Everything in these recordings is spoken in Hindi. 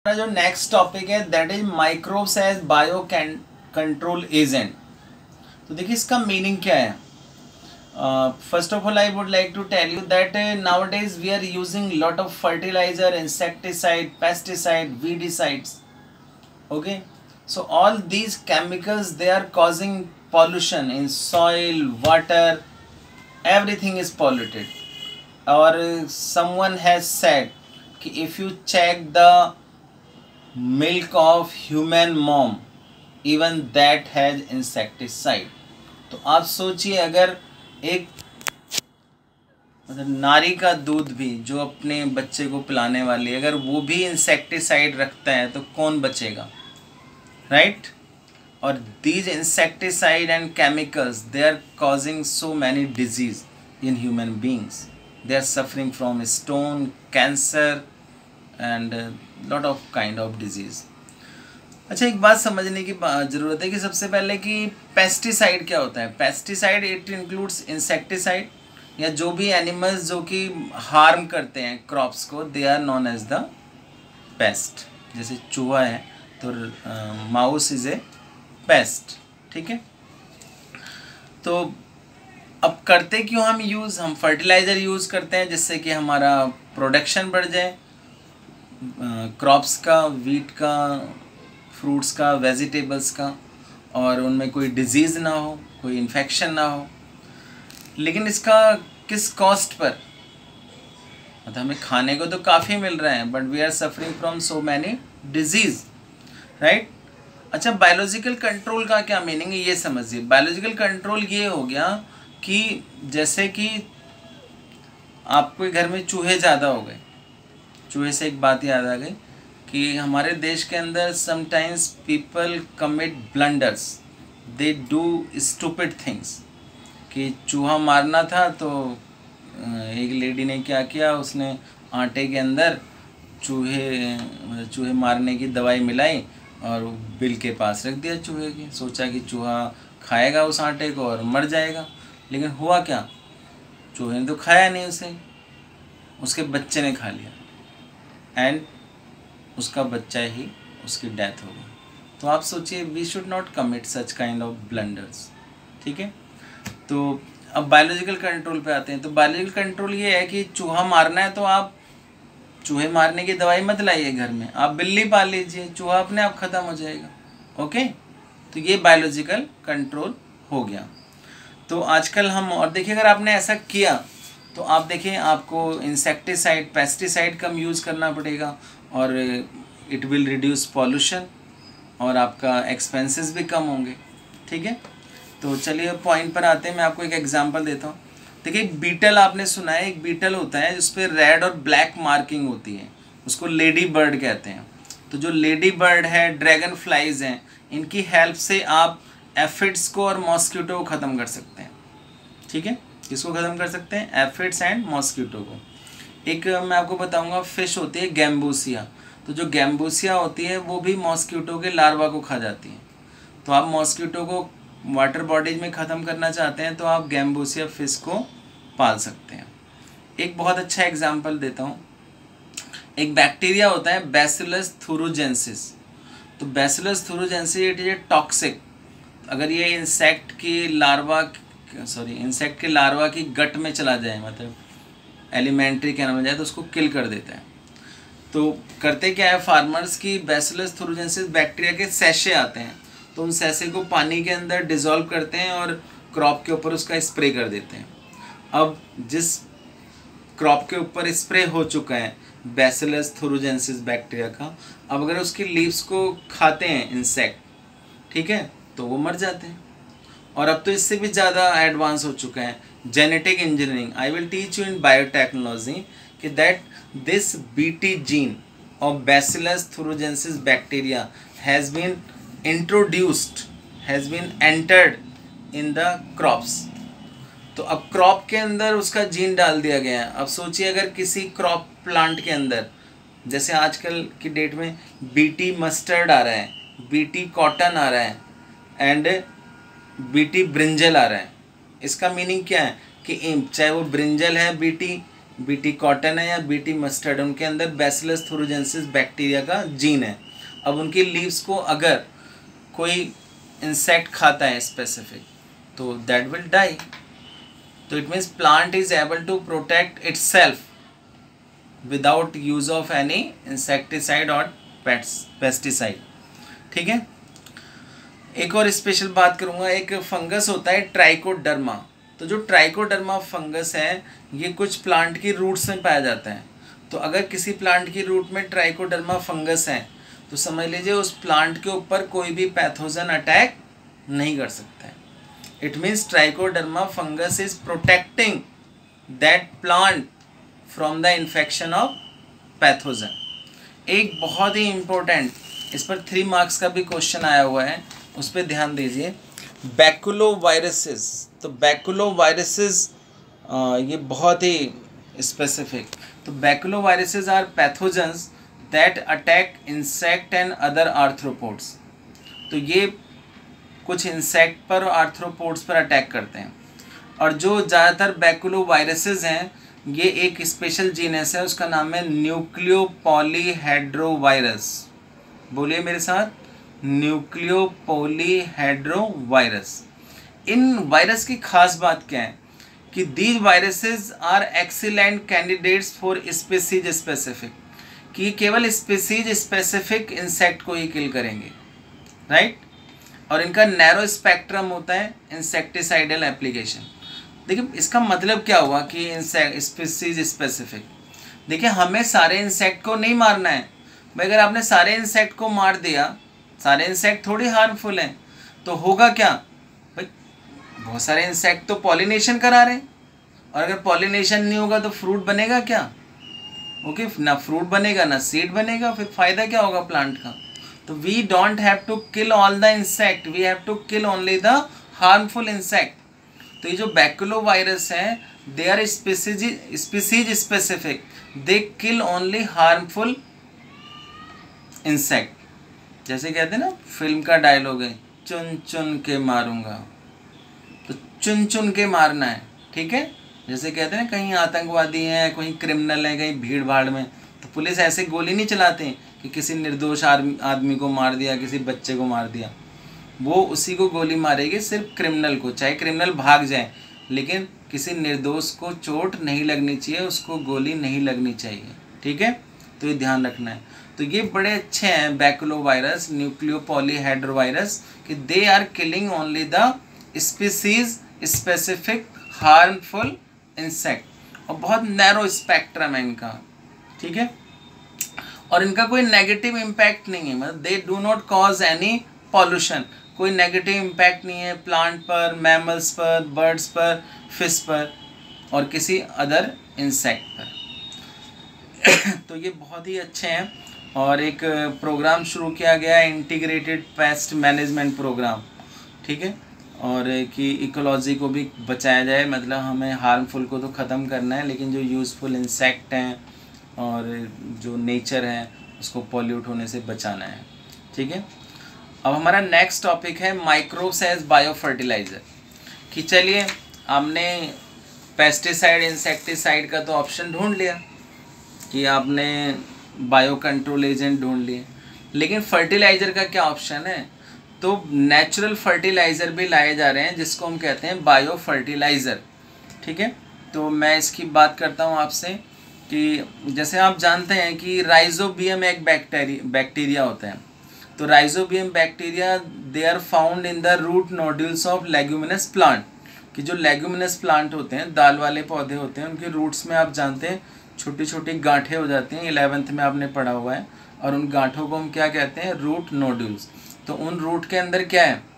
जो नेक्स्ट टॉपिक है that is microbes as bio control agent. तो देखिए इसका मीनिंग क्या है। First of all I would like to tell you that nowadays we are using lot of fertiliser, insecticide, pesticide, weedicides. Okay, so all these chemicals they are causing pollution in soil, water, everything is polluted. Or someone has said कि if you check the milk of human mom even that has insecticide। तो आप सोचिए अगर एक मतलब नारी का दूध भी जो अपने बच्चे को पिलाने वाली अगर वो भी इंसेक्टिसाइड रखता है तो कौन बचेगा, राइट? और these insecticide and chemicals they are causing so many disease in human beings. They are suffering from stone, cancer and lot of kind of disease. अच्छा, एक बात समझने की ज़रूरत है कि सबसे पहले कि पेस्टिसाइड क्या होता है। पेस्टिसाइड इट इंक्लूड्स इंसेक्टिसाइड या जो भी एनिमल्स जो कि हार्म करते हैं क्रॉप्स को, they are known as the pest. जैसे चूहा है तो माउस इज ए पेस्ट, ठीक है। तो अब करते क्यों हम यूज़, हम फर्टिलाइज़र यूज़ करते हैं जिससे कि हमारा प्रोडक्शन बढ़ जाए क्रॉप्स का, वीट का, फ्रूट्स का, वेजिटेबल्स का, और उनमें कोई डिजीज़ ना हो, कोई इन्फेक्शन ना हो। लेकिन इसका किस कॉस्ट पर, मतलब हमें खाने को तो काफ़ी मिल रहा है but we are suffering from so many disease, right. अच्छा, बायोलॉजिकल कंट्रोल का क्या मीनिंग है ये समझिए। बायोलॉजिकल कंट्रोल ये हो गया कि जैसे कि आपके घर में चूहे ज़्यादा हो गए, चूहे से एक बात याद आ गई कि हमारे देश के अंदर sometimes people commit blunders, they do stupid things. कि चूहा मारना था तो एक लेडी ने क्या किया, उसने आटे के अंदर चूहे मारने की दवाई मिलाई और बिल के पास रख दिया चूहे की। सोचा कि चूहा खाएगा उस आटे को और मर जाएगा, लेकिन हुआ क्या, चूहे ने तो खाया नहीं उसे, उसके बच्चे ने खा लिया एंड उसका बच्चा ही उसकी डेथ हो गई। तो आप सोचिए, we should not commit such kind of blunders, ठीक है। तो अब बायोलॉजिकल कंट्रोल पे आते हैं। तो बायोलॉजिकल कंट्रोल ये है कि चूहा मारना है तो आप चूहे मारने की दवाई मत लाइए घर में, आप बिल्ली पाल लीजिए, चूहा अपने आप ख़त्म हो जाएगा। ओके, तो ये बायोलॉजिकल कंट्रोल हो गया। तो आजकल हम, और देखिए अगर आपने ऐसा किया तो आप देखिए आपको इंसेक्टिसाइड, पेस्टिसाइड कम यूज़ करना पड़ेगा और इट विल रिड्यूस पॉल्यूशन और आपका एक्सपेंसेस भी कम होंगे, ठीक है। तो चलिए पॉइंट पर आते हैं। मैं आपको एक एग्जांपल देता हूँ। देखिए बीटल आपने सुना है, एक बीटल होता है जिस पर रेड और ब्लैक मार्किंग होती है, उसको लेडी बर्ड कहते हैं। तो जो लेडी बर्ड है, ड्रैगन फ्लाइज हैं, इनकी हेल्प से आप एफिड्स को और मॉस्किटो को ख़त्म कर सकते हैं, ठीक है। किसको ख़त्म कर सकते हैं? एफिड्स एंड मॉस्किटो को। एक मैं आपको बताऊंगा फिश होती है गैम्बूसिया। तो जो गैम्बूसिया होती है वो भी मॉस्किटो के लार्वा को खा जाती है। तो आप मॉस्किटो को वाटर बॉडीज में ख़त्म करना चाहते हैं तो आप गैम्बूसिया फिश को पाल सकते हैं। एक बहुत अच्छा एग्जांपल देता हूँ। एक बैक्टीरिया होता है बैसिलस थुरुजेंसिस। तो Bacillus thuringiensis it is a toxic. अगर ये इंसेक्ट के लार्वा की गट में चला जाए, मतलब एलिमेंट्री कैनल में जाए, तो उसको किल कर देता है। तो करते क्या है फार्मर्स की, बैसिलस थुरुजेंसिस बैक्टीरिया के सैशे आते हैं, तो उन सैसे को पानी के अंदर डिज़ोल्व करते हैं और क्रॉप के ऊपर उसका स्प्रे कर देते हैं। अब जिस क्रॉप के ऊपर स्प्रे हो चुका है बैसिलस थुरुजेंसिस बैक्टीरिया का, अब अगर उसकी लीव्स को खाते हैं इंसेक्ट, ठीक है, तो वो मर जाते हैं। और अब तो इससे भी ज़्यादा एडवांस हो चुका है genetic engineering. I will teach you in biotechnology कि that this BT gene of Bacillus thuringiensis bacteria has been introduced, has been entered in the crops. तो अब क्रॉप के अंदर उसका जीन डाल दिया गया है। अब सोचिए अगर किसी क्रॉप प्लांट के अंदर, जैसे आजकल की डेट में बीटी मस्टर्ड आ रहा है, बीटी कॉटन आ रहा है एंड बीटी ब्रिंजल आ रहा है। इसका मीनिंग क्या है कि चाहे वो ब्रिंजल है बीटी बीटी कॉटन है या बीटी मस्टर्ड, उनके अंदर बैसिलस थुरिजेंसिस बैक्टीरिया का जीन है। अब उनकी लीव्स को अगर कोई इंसेक्ट खाता है स्पेसिफिक, तो दैट विल डाई। तो it means plant is able to protect itself without use of any insecticide और पेस्टिसाइड। ठीक है, एक और स्पेशल बात करूँगा, एक फंगस होता है ट्राइकोडर्मा। तो जो ट्राइकोडर्मा फंगस है ये कुछ प्लांट की रूट्स में पाया जाता है। तो अगर किसी प्लांट की रूट में ट्राइकोडर्मा फंगस है तो समझ लीजिए उस प्लांट के ऊपर कोई भी पैथोजन अटैक नहीं कर सकता है। It means Trichoderma fungus is protecting that plant from the infection of pathogen. एक बहुत ही इम्पोर्टेंट, इस पर 3 मार्क्स का भी क्वेश्चन आया हुआ है, उस पर ध्यान दीजिए। बैकुलोवायरसेस, तो बैकुलोवायरसेस ये बहुत ही स्पेसिफिक। तो baculoviruses are pathogens that attack insect and other arthropods. तो ये कुछ इंसेक्ट पर और आर्थ्रोपोड्स पर अटैक करते हैं। और जो ज़्यादातर बैकुलोवायरसेस हैं ये एक स्पेशल जीनस है, उसका नाम है न्यूक्लियोपॉलीहेड्रोवायरस। बोलिए मेरे साथ, न्यूक्लियोपॉलीहेड्रोवायरस। इन वायरस की खास बात क्या है कि these viruses are excellent candidates for species specific, कि केवल स्पीसीज स्पेसिफिक इंसेक्ट को ही किल करेंगे, राइट। और इनका नैरो स्पेक्ट्रम होता है इंसेक्टिसाइडल एप्लीकेशन। देखिए इसका मतलब क्या हुआ कि स्पीसीज स्पेसिफिक। देखिए हमें सारे इंसेक्ट को नहीं मारना है भाई, अगर आपने सारे इंसेक्ट को मार दिया, सारे इंसेक्ट थोड़ी हार्मफुल हैं, तो होगा क्या भाई, बहुत सारे इंसेक्ट तो पॉलिनेशन करा रहे हैं, और अगर पॉलिनेशन नहीं होगा तो फ्रूट बनेगा क्या? ओके, ना फ्रूट बनेगा ना सीड बनेगा, फिर फायदा क्या होगा प्लांट का? तो we don't have to kill all the insect, we have to kill only the harmful insect. तो ये जो बैकुलोवायरस है they are species specific, they kill only harmful insect. जैसे कहते हैं ना फिल्म का डायलॉग है, चुन चुन के मारूंगा, तो चुन चुन के मारना है, ठीक है। जैसे कहते हैं ना कहीं आतंकवादी हैं, कहीं क्रिमिनल हैं, कहीं भीड़ भाड़ में, तो पुलिस ऐसे गोली नहीं चलाते कि किसी निर्दोष आदमी को मार दिया, किसी बच्चे को मार दिया। वो उसी को गोली मारेगी, सिर्फ क्रिमिनल को, चाहे क्रिमिनल भाग जाए, लेकिन किसी निर्दोष को चोट नहीं लगनी चाहिए, उसको गोली नहीं लगनी चाहिए, ठीक है। तो ये ध्यान रखना है। तो ये बड़े अच्छे हैं बैकुलोवायरस, न्यूक्लियोपॉलीहेड्रोवायरस, कि they are killing only the species specific harmful insect, और बहुत नैरो स्पेक्ट्रम है इनका, ठीक है। और इनका कोई नेगेटिव इम्पैक्ट नहीं है, मतलब they do not cause any pollution, कोई नेगेटिव इम्पैक्ट नहीं है प्लांट पर, मैमल्स पर, बर्ड्स पर, फिश पर और किसी अदर इंसेक्ट पर। तो ये बहुत ही अच्छे हैं। और एक प्रोग्राम शुरू किया गया है, इंटीग्रेटेड पेस्ट मैनेजमेंट प्रोग्राम, ठीक है, और कि इकोलॉजी को भी बचाया जाए, मतलब हमें हार्मफुल को तो ख़त्म करना है, लेकिन जो यूज़फुल इंसेक्ट हैं और जो नेचर है उसको पॉल्यूट होने से बचाना है, ठीक है। अब हमारा नेक्स्ट टॉपिक है माइक्रोब्स एज बायो फर्टिलाइज़र। कि चलिए आपने पेस्टिसाइड इंसेक्टिसाइड का तो ऑप्शन ढूंढ लिया, कि आपने बायो कंट्रोल एजेंट ढूंढ लिए, लेकिन फर्टिलाइज़र का क्या ऑप्शन है? तो नेचुरल फर्टिलाइज़र भी लाए जा रहे हैं जिसको हम कहते हैं बायो फर्टिलाइज़र, ठीक है। तो मैं इसकी बात करता हूँ आपसे कि जैसे आप जानते हैं कि राइजोबियम एक बैक्टीरिया होता है। तो rhizobium bacteria they are found in the root nodules of leguminous plant, कि जो लेग्यूमिनस प्लांट होते हैं, दाल वाले पौधे होते हैं, उनके रूट्स में आप जानते हैं छोटी छोटी गांठें हो जाती हैं, 11th में आपने पढ़ा हुआ है, और उन गांठों को हम क्या कहते हैं? Root nodules. तो उन रूट के अंदर क्या है?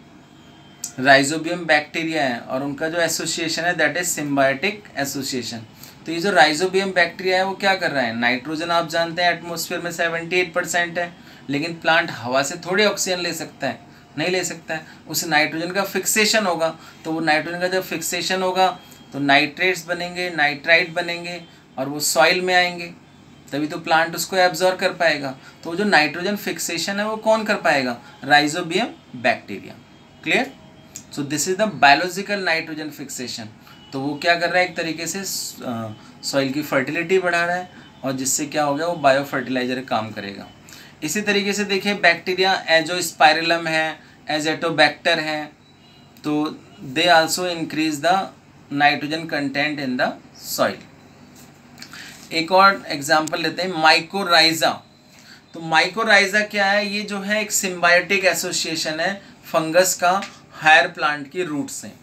राइजोबियम बैक्टीरिया है, और उनका जो एसोसिएशन है दैट इज सिम्बायोटिक एसोसिएशन। तो ये जो राइजोबियम बैक्टीरिया है वो क्या कर रहा है? नाइट्रोजन आप जानते हैं एटमॉस्फेयर में 78% है, लेकिन प्लांट हवा से थोड़ी ऑक्सीजन ले सकता है, नहीं ले सकता है। उस नाइट्रोजन का फिक्सेशन होगा, तो वो नाइट्रोजन का जब फिक्सेशन होगा तो नाइट्रेट्स बनेंगे, नाइट्राइट बनेंगे, और वो सॉइल में आएंगे, तभी तो प्लांट उसको एब्जॉर्ब कर पाएगा। तो जो नाइट्रोजन फिक्सेशन है वो कौन कर पाएगा? Rhizobium bacteria. Clear? So this is the biological nitrogen fixation. तो वो क्या कर रहा है? एक तरीके से सॉइल की फर्टिलिटी बढ़ा रहा है और जिससे क्या हो गया, वो बायो फर्टिलाइजर काम करेगा। इसी तरीके से देखिए बैक्टीरिया एजोस्पाइरलम है, एजेटोबैक्टर है, तो they also increase the nitrogen content in the soil. एक और एग्जांपल लेते हैं, माइकोराइजा। तो माइकोराइजा क्या है, ये जो है एक सिम्बायोटिक एसोसिएशन है फंगस का हायर प्लांट की रूट से।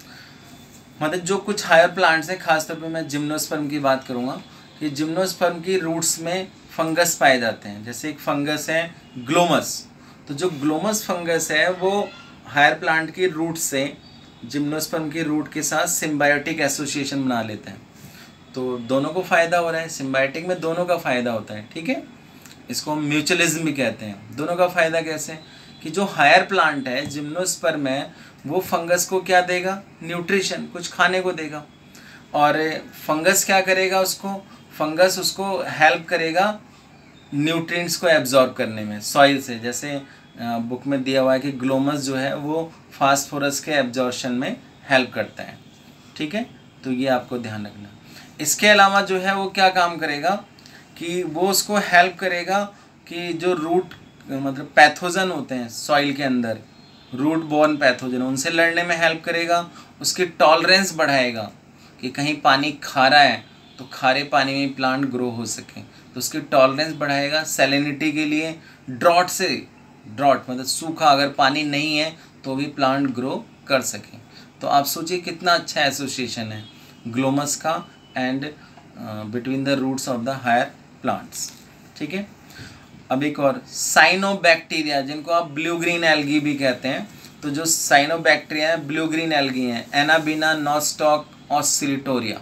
मतलब जो कुछ हायर प्लांट्स हैं, खासतौर पे मैं जिम्नोस्पर्म की बात करूँगा कि जिम्नोस्पर्म की रूट्स में फंगस पाए जाते हैं। जैसे एक फंगस है ग्लोमस, तो जो ग्लोमस फंगस है वो हायर प्लांट की रूट से जिम्नोस्पर्म की रूट के साथ सिम्बायोटिक एसोसिएशन बना लेते हैं, तो दोनों को फ़ायदा हो रहा है। सिम्बायोटिक में दोनों का फ़ायदा होता है, ठीक है। इसको हम म्यूचुअलिज्म भी कहते हैं। दोनों का फ़ायदा कैसे, कि जो हायर प्लांट है जिम्नोस्पर्म है, वो फंगस को क्या देगा, न्यूट्रिशन, कुछ खाने को देगा, और फंगस क्या करेगा, उसको फंगस उसको हेल्प करेगा न्यूट्रिएंट्स को एब्जॉर्ब करने में सॉइल से। जैसे बुक में दिया हुआ है कि ग्लोमस जो है वो फास्फोरस के एब्जॉर्प्शन में हेल्प करता है, ठीक है। तो ये आपको ध्यान रखना। इसके अलावा जो है वो क्या काम करेगा कि वो उसको हेल्प करेगा कि जो रूट मतलब पैथोजन होते हैं सॉइल के अंदर, रूट बोर्न पैथोजन, उनसे लड़ने में हेल्प करेगा। उसकी टॉलरेंस बढ़ाएगा कि कहीं पानी खारा है तो खारे पानी में प्लांट ग्रो हो सके, तो उसकी टॉलरेंस बढ़ाएगा। सैलिनिटी के लिए, ड्रॉट से, ड्रॉट मतलब सूखा, अगर पानी नहीं है तो भी प्लांट ग्रो कर सके। तो आप सोचिए कितना अच्छा एसोसिएशन है ग्लोमस का and between the roots of the higher plants, ठीक है। अब एक और साइनोबैक्टीरिया, जिनको आप ब्लू ग्रीन एल्गी भी कहते हैं। तो जो साइनोबैक्टीरिया है ब्लू ग्रीन एल्गी हैं, एनाबीना, नॉस्टॉक, ऑसिलिटोरिया,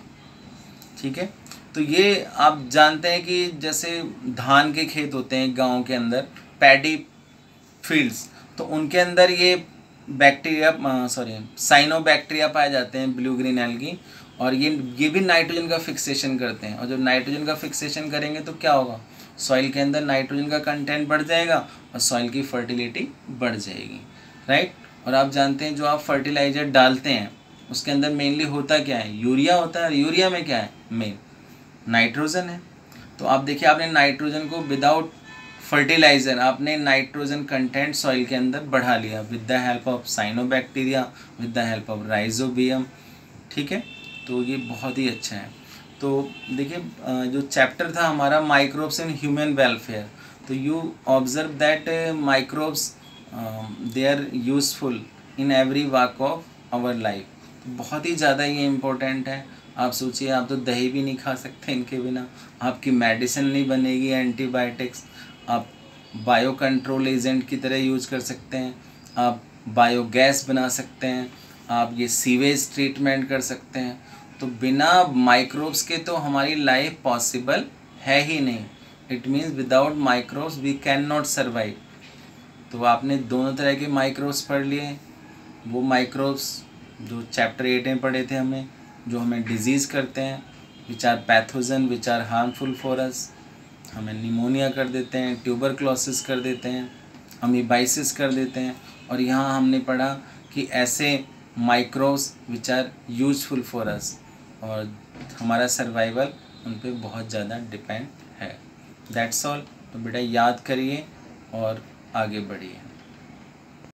ठीक है। तो ये आप जानते हैं कि जैसे धान के खेत होते हैं गांव के अंदर, पैडी फील्ड्स, तो उनके अंदर ये बैक्टीरिया साइनोबैक्टीरिया पाए जाते हैं, ब्लू ग्रीन एल्गी, और ये भी नाइट्रोजन का फिक्सेशन करते हैं। और जब नाइट्रोजन का फिक्सेशन करेंगे तो क्या होगा, सॉइल के अंदर नाइट्रोजन का कंटेंट बढ़ जाएगा और सॉइल की फर्टिलिटी बढ़ जाएगी, राइट। और आप जानते हैं जो आप फर्टिलाइजर डालते हैं उसके अंदर मेनली होता क्या है, यूरिया होता है, और यूरिया में क्या है, मेन नाइट्रोजन है। तो आप देखिए आपने नाइट्रोजन को विदाउट फर्टिलाइज़र आपने नाइट्रोजन कंटेंट सॉइल के अंदर बढ़ा लिया with the help of cyanobacteria, with the help of rhizobium, ठीक है। तो ये बहुत ही अच्छा है। तो देखिए जो चैप्टर था हमारा माइक्रोब्स इन ह्यूमन वेलफेयर, तो you observe that microbes they are useful in every walk of our life. तो बहुत ही ज़्यादा ये इम्पोर्टेंट है। आप सोचिए, आप तो दही भी नहीं खा सकते इनके बिना, आपकी मेडिसिन नहीं बनेगी, एंटीबायोटिक्स आप बायो कंट्रोल एजेंट की तरह यूज कर सकते हैं, आप बायोगैस बना सकते हैं, आप ये सीवेज ट्रीटमेंट कर सकते हैं। तो बिना माइक्रोब्स के तो हमारी लाइफ पॉसिबल है ही नहीं। It means without microbes we can not survive. तो आपने दोनों तरह के माइक्रोब्स पढ़ लिए, वो माइक्रोब्स जो चैप्टर 8 में पढ़े थे हमें, जो हमें डिजीज़ करते हैं, which are pathogen, which are harmful for us, हमें निमोनिया कर देते हैं, ट्यूबरक्लोसिस कर देते हैं, अमीबाइसिस कर देते हैं। और यहाँ हमने पढ़ा कि ऐसे microbes which are useful for us, और हमारा सर्वाइवल उन पे बहुत ज़्यादा डिपेंड है। That's all. तो बेटा याद करिए और आगे बढ़िए।